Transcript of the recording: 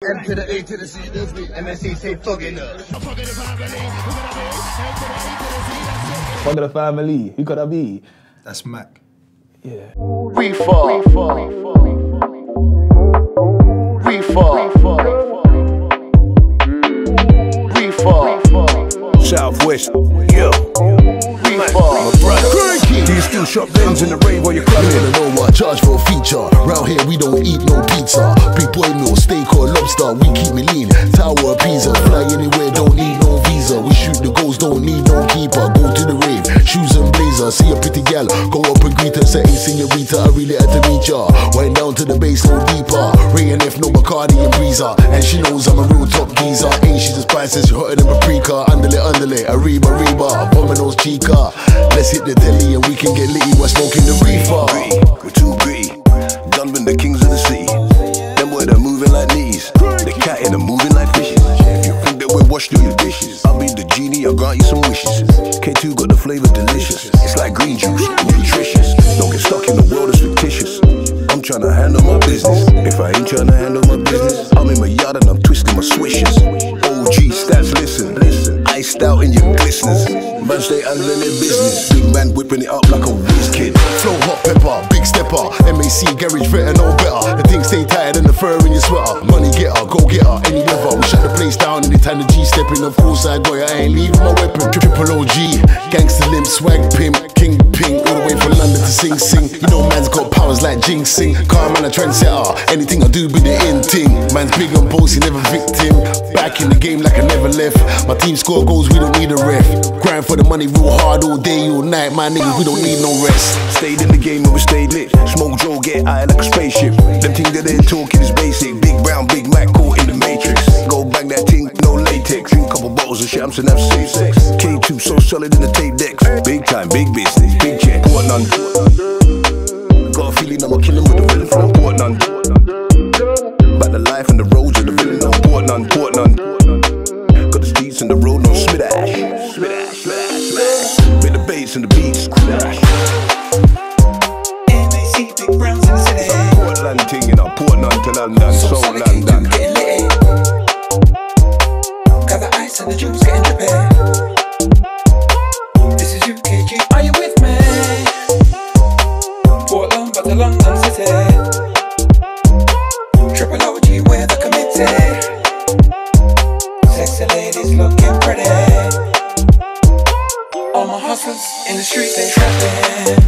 M to the A to the C to the V. MSC say thugging up. Fuck the family, who could I be? That's Mac. Yeah. Reefer. Southwest, yo. My brother. Do you still shop Benz in the rave while you're clubbing? You don't know what I charge for a feature. Round here we don't eat no pizza. Big boy meal, steak or lobster, we keep me lean. Tower of Pisa, fly anywhere, don't need no visa. We shoot the goals, don't need no keeper. Go to the rave, shoes and blazer. See a pretty gal, go up and greet her. Say, hey señorita, I really had to meet ya. Wind down to the base, no deeper. Ray and F, no Bacardi and Breezer. And she knows I'm a real top geezer. Ain't she just spices, she hotter than paprika. Underlay, Arriba, Domino's chica. Let's hit the deli and we can get litty. We're smoking the reefer. We're too gritty, done with the kings of the city. Them boys are moving like knees. The cat in them moving like fishes. If you think that we're washed through your dishes, I'll be the genie, I'll grant you some wishes. K2 got the flavor delicious. It's like green juice, nutritious. Don't get stuck in the world that's fictitious. I'm trying to handle my business. If I ain't trying to handle my business, I'm in my yard and I'm twisting my swishes. OG stats, listen. Iced out in your glisteners. Man stay handling their business. Big man whipping it up like a whiz kid. Flow hot pepper, big stepper. MAC garage better, no better. The thing stay tighter than the fur in your sweater. Money getter, go getter, any lever. We shut the place down anytime the G stepping. Of course I go, I ain't leaving my weapon. Triple OG, gangster limp, swag pimp, king ping. All the way from London to Sing Sing. You know man's got powers like jinxing. Car man a trendsetter, anything I do be the end thing. Man's big and bossy, never victim. Back in the game like I never left. My team score goals, we don't need a ref. Grind for the money real hard all day, all night. My niggas, we don't need no rest. Stayed in the game and we stayed lit. Smoke Joe, get high like a spaceship. Them things that they're talking is basic. Big brown, Big Mac, caught in the matrix. Go bang that thing, no latex. Drink a couple bottles of shams and have safe sex. K2 so solid in the tape decks. Big time, big business, big check. Portland. Got a feeling I'm killing with the villain from Portland. Back the life and the roads of the villain of Portland. Got the streets and the road, no smidash. With the bass and the beats, crash. MAC, big browns in the city. Portland ting, you know, Portland to London, so London. Getting lit. Got the ice and the juice getting drippy. This is UKG, are you with me? Portland, but to London city. Triple OG, we're the committee. Sexy ladies looking pretty. All my hustlers in the streets, they trapping.